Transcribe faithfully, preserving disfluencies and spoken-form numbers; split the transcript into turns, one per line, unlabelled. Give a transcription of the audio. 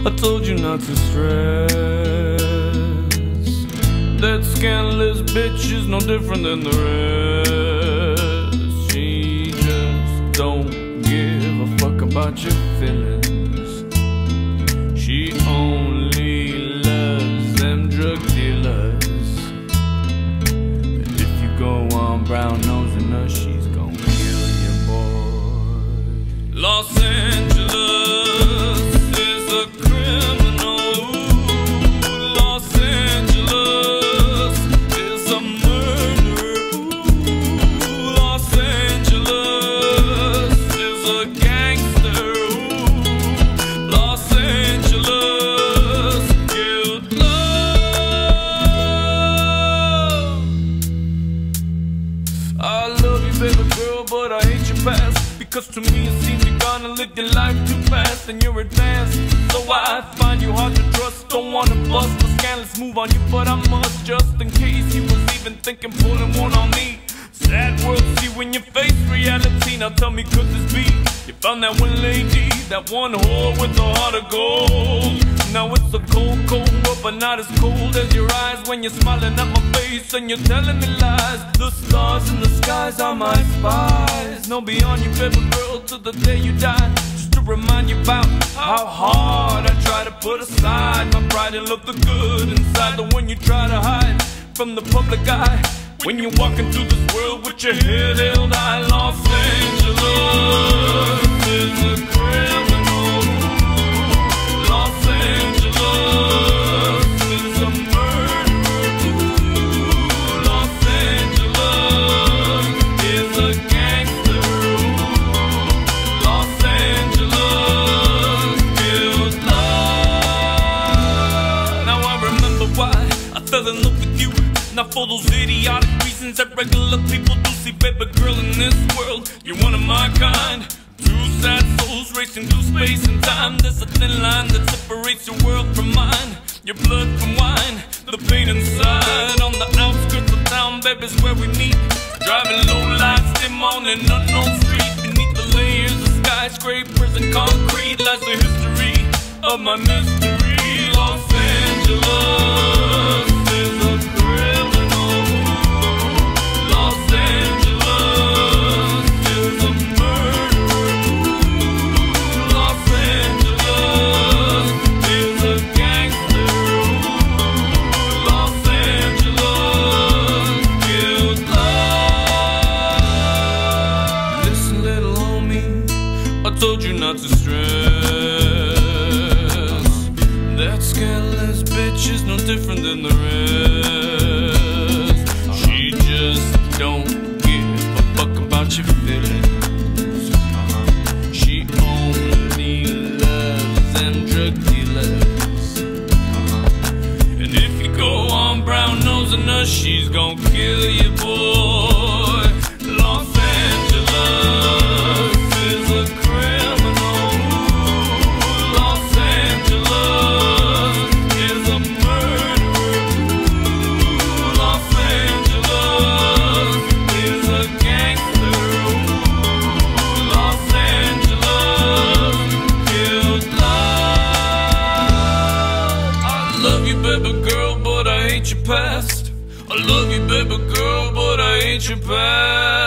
I told you not to stress. That scandalous bitch is no different than the rest. She just don't give a fuck about your feelings. She only loves them drug dealers. And if you go on brown nosing her, she's gon' kill you, boy. Los Angeles is a criminal. Los Angeles is a murderer. Los Angeles is a gangster. Los Angeles killed love. I love you, baby girl, but I hate your past. Because to me it seems you're gonna live your life too fast and you're advanced. So I find you hard to trust. Don't wanna bust a scandalous move on you, but I must, just in case you was even thinking pulling one on me. Sad world, see when you face reality. Now tell me, could this be? You found that one lady, that one whore with a heart of gold. Now it's a cold, cold world, but not as cold as your eyes when you're smiling at my face and you're telling me lies. The stars in the skies are my spies. No, be on you, baby girl, till the day you die. Just to remind you about how hard I try to put aside my pride and look the good inside the one you try to hide from the public eye. When you're walking through this world with your head held high, Los Angeles is a criminal. Los Angeles is a murderer. Los Angeles is a gangster. Los Angeles kills love. Now I remember why I fell in love with you. Not for those idiotic reasons that regular people do. See, baby girl, in this world, you're one of my kind. Two sad souls racing through space and time. There's a thin line that separates your world from mine. Your blood from wine, the pain inside. On the outskirts of town, baby's where we meet. Driving low lights, dim on an unknown street. Beneath the layers of skyscrapers and concrete lies the history of my mystery. Los Angeles is a criminal. Los Angeles is a murderer. Los Angeles is a gangster. Los Angeles killed love. Listen, little homie, I told you not to stress. That scandalous bitch is no different than the rest. She just don't give a fuck about your feelings. She only loves them drug dealers. And if you go on brown nosing her, she's gon' kill you, boy. Los Angeles is a criminal. Los Angeles is a murderer. Los Angeles is a gangster. Los Angeles killed love. I love you, baby girl, but I hate your past. I love you, baby girl, but I hate your past.